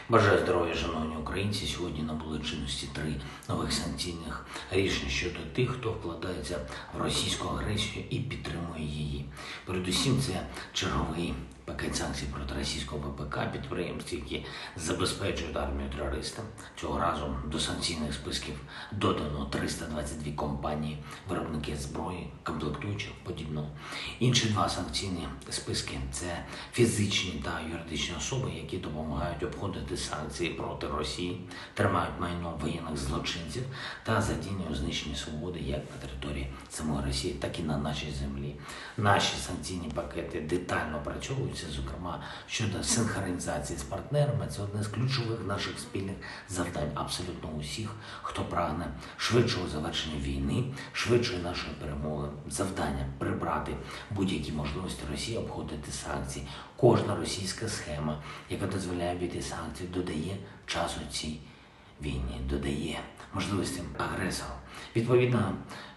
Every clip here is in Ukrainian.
Бажаю здоров'я, шановні українці. Сьогодні набули чинності 3 нових санкційних рішень щодо тих, хто вкладається в російську агресію і підтримує її. Передусім, це черговий пакет санкцій проти російського ВПК, підприємств, які забезпечують армію терористам. Цього разу до санкційних списків додано 322 компанії, виробники зброї, комплектуючих, подібного. Інші 2 санкційні списки – це фізичні та юридичні особи, які допомагають обходити санкції проти Росії, тримають майно воєнних злочинців та задіяння у знищенні свободи як на території самої Росії, так і на нашій землі. Наші санкційні пакети детально опрацьовуються, зокрема, щодо синхронізації з партнерами. Це одне з ключових наших спільних завдань абсолютно усіх, хто прагне швидшого завершення війни, швидшої нашої перемоги. Завдання – прибрати будь-які можливості Росії обходити санкції. Кожна російська схема, яка дозволяє обійти санкції, додає часу цій війні, додає можливості агресору. Відповідно,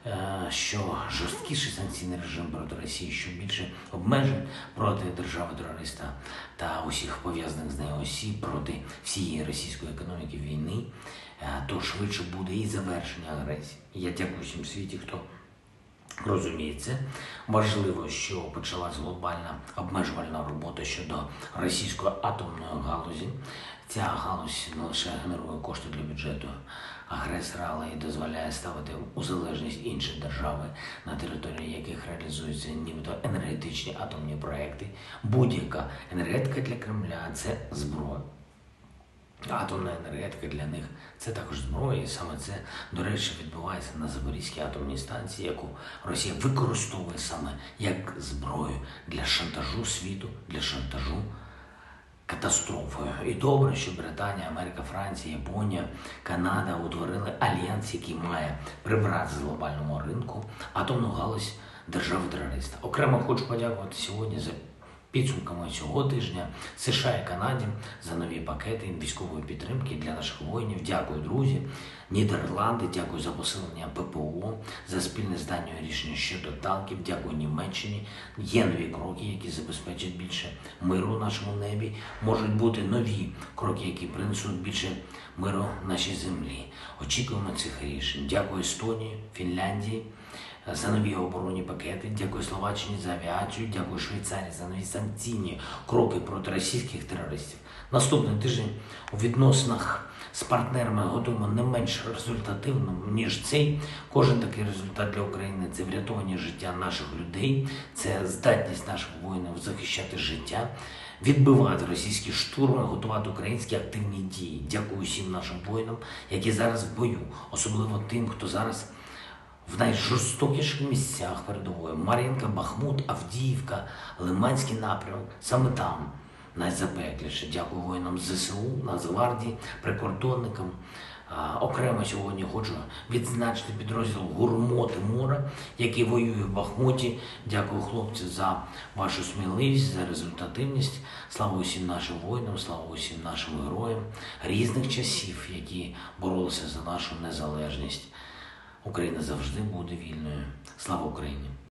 що жорсткіший санкційний режим проти Росії, що більше обмежень проти держави-терориста та усіх пов'язаних з нею осіб, проти всієї російської економіки війни, то швидше буде і завершення агресії. Я дякую всім світі, хто розуміє це. Важливо, що почалась глобальна обмежувальна робота щодо російської атомної галузі. Ця галузь не лише генерує кошти для бюджету агресора, але й дозволяє ставити у залежність інші держави, на території яких реалізуються нібито енергетичні атомні проекти. Будь-яка енергетика для Кремля – це зброя. Атомна енергетика для них – це також зброя, і саме це, до речі, відбувається на Запорізькій атомній станції, яку Росія використовує саме як зброю для шантажу світу, для шантажу катастрофою. І добре, що Британія, Америка, Франція, Японія, Канада утворили альянс, який має прибрати з глобального ринку атомну галузь держави-терориста. Окремо хочу подякувати сьогодні за підсумками цього тижня США і Канаді за нові пакети військової підтримки для наших воїнів. Дякую, друзі. Нідерланди, дякую за посилення ППО, за спільне з Данією рішення щодо танків. Дякую Німеччині. Є нові кроки, які забезпечать більше миру в нашому небі. Можуть бути нові кроки, які принесуть більше миру нашій землі. Очікуємо цих рішень. Дякую Естонії, Фінляндії за нові оборонні пакети. Дякую Словаччині за авіацію. Дякую Швейцарії за нові санкційні кроки проти російських терористів. Наступний тиждень у відносинах з партнерами готуємо не менш результативним, ніж цей. Кожен такий результат для України – це врятування життя наших людей, це здатність наших воїнів захищати життя, відбивати російські штурми, готувати українські активні дії. Дякую всім нашим воїнам, які зараз в бою, особливо тим, хто зараз в найжорстокіших місцях передової. Мар'їнка, Бахмут, Авдіївка, Лиманський напрямок. Саме там найзапекліше. Дякую воїнам ЗСУ, Нацгвардії, прикордонникам. Окремо сьогодні хочу відзначити підрозділ «Гурмоти мора», який воює в Бахмуті. Дякую, хлопці, за вашу сміливість, за результативність. Слава усім нашим воїнам, слава усім нашим героям різних часів, які боролися за нашу незалежність. Україна завжди буде вільною. Слава Україні!